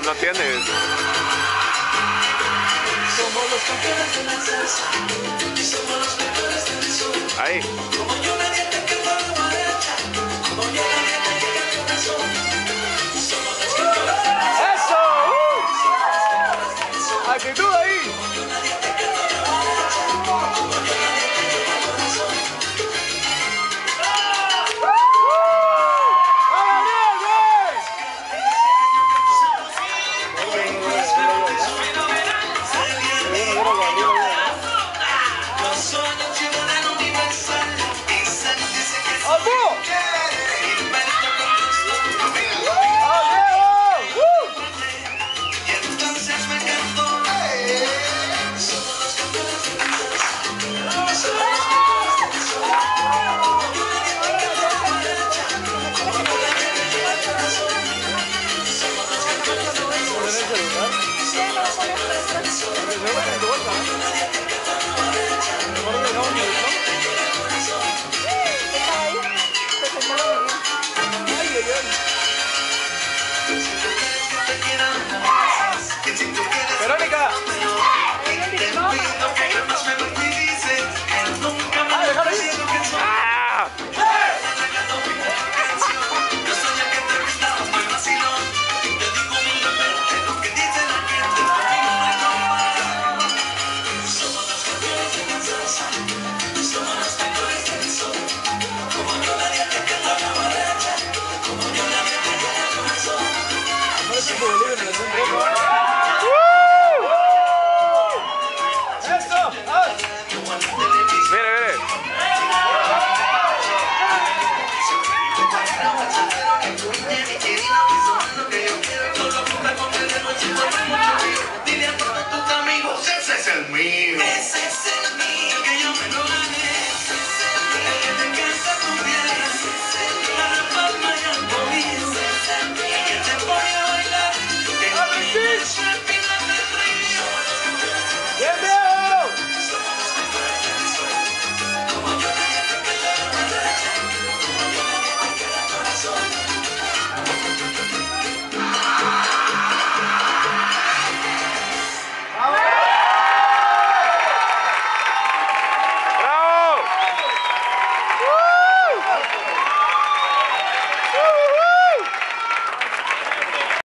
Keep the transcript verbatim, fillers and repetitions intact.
no tienes. Somos los campeones de la salsa y somos los mejores del sol. Ahí. Como yo la dieta que no lo derecha, como yo la dieta que llega al corazón. Somos los campeones de la salsa. ¡Eso! ¡Uh! ¡Actitud ahí! Como yo la dieta que no lo derecha, como yo la dieta que llega al corazón. ¿Qué?